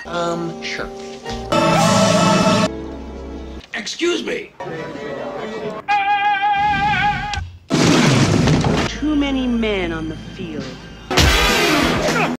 Sure. Excuse me. Too many men on the field.